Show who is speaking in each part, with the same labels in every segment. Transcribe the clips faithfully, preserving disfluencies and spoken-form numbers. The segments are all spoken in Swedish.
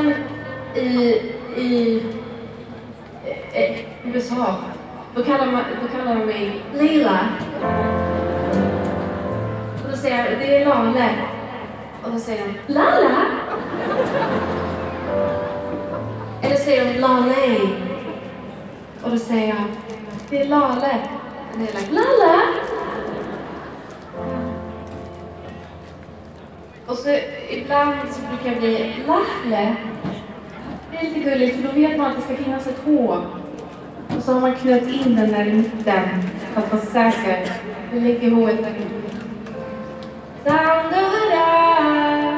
Speaker 1: sen i, i eh, U S A, då kallar, man, då kallar de mig Leila. Och då säger jag, det är Lale. Och då säger de, Lala? Eller säger de, Lale. Och då säger jag, det är Lale. Och det är like, Lala? Och så ibland så brukar jag bli Lahle. Det är lite gulligt, för då vet man att det ska finnas ett H. Och så har man knöt in den där i mitten för att vara säker. Nu ligger H:et där i. Sandura.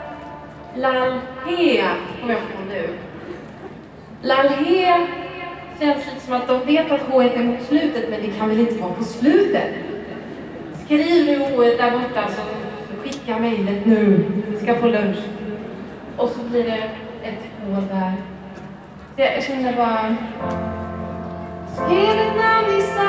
Speaker 1: Lalhe kommer jag på nu. Lalhe känns lite som att de vet att H:et är mot slutet, men det kan väl inte vara på slutet. Skriv nu H:et där borta så skicka mejlet nu. Ska på lunch. Och så blir det ett H där. Så jag känner bara... Skriv ett namn i